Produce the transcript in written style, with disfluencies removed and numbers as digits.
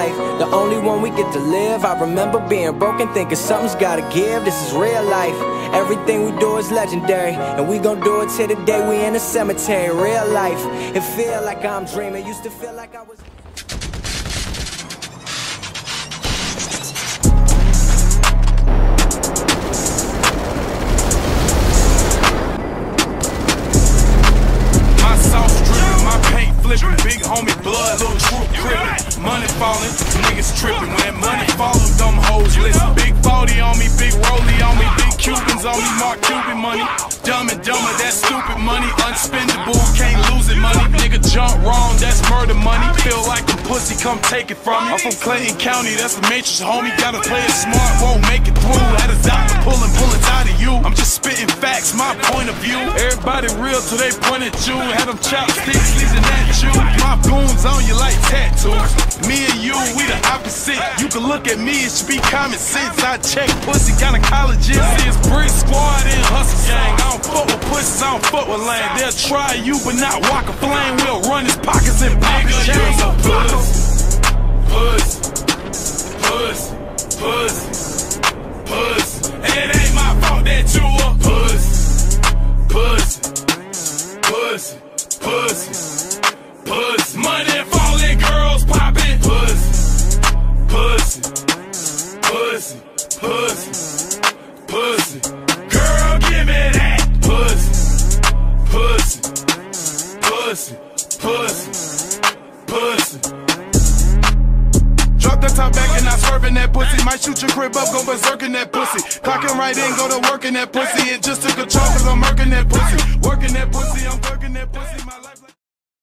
life, the only one we get to live. I remember being broken, thinking something's gotta give. This is real life, everything we do is legendary, and we gon' do it till the day we in the cemetery. Real life, it feel like I'm dreaming. Used to feel like I was... Flipping, big homie blood, little troop crippin'. Money falling, niggas trippin'. When money falling, them hoes listen. Big 40 on me, big rollie on me, big Cubans on me, Mark Cuban money. Dumb and dumber, that's stupid money. Unspendable, can't lose it money. Nigga jump wrong, that's murder money. Feel like a pussy, come take it from me. I'm from Clayton County, that's the matrix, homie. Gotta play it smart, won't make it through. Had a doctor pulling bullets out of you. I'm just spitting facts, my point of view. Everybody real till they point at you. Had them chopsticks, sneezing at you. My goons on you like tattoos. Me and you, we the opposite. You can look at me, it should be common sense. I check pussy, gynecologist. It's Brick Squad and Hustle Gang. I don't fuck with pussies, I don't fuck with lame. They'll try you, but not walk a flame. We'll run his pockets and pop his chains. Puss, puss, puss, puss. It ain't my fault that you a puss, puss, puss, puss. Puss, money falling, girls popping. Puss, pussy, pussy, pussy, pussy. Girl, give me that. Pussy, pussy, pussy, pussy, pussy. Drop the top back and I swerve in that pussy. Might shoot your crib up, go berserk in that pussy. Clocking right in, go to work in that pussy. And just took control cause I'm murking that pussy. Working that pussy.